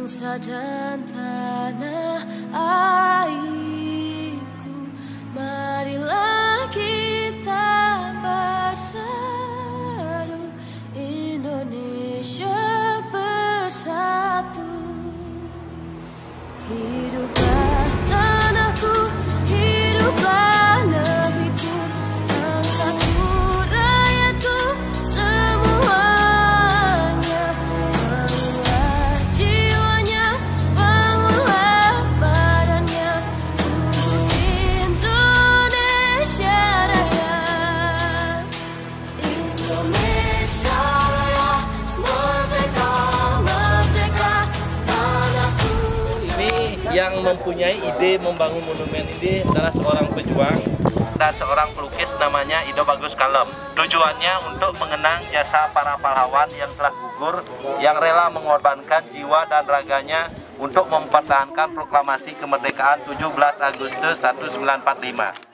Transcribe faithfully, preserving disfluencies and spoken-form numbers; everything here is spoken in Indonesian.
bangsa dan tanah airku, marilah kita bersatu, Indonesia bersatu. Hiduplah tanahku, hiduplah negeriku, bangsaku, rakyatku, semuanya. Bangunlah jiwanya, bangunlah badannya, untuk Indonesia Raya. Indonesia Raya, merdeka, merdeka, tanahku. Yang mempunyai ide membangun monumen ini adalah seorang pejuang dan seorang pelukis namanya Ido Bagus Kalem. Tujuannya untuk mengenang jasa para pahlawan yang telah gugur, yang rela mengorbankan jiwa dan raganya untuk mempertahankan proklamasi kemerdekaan tujuh belas Agustus seribu sembilan ratus empat puluh lima.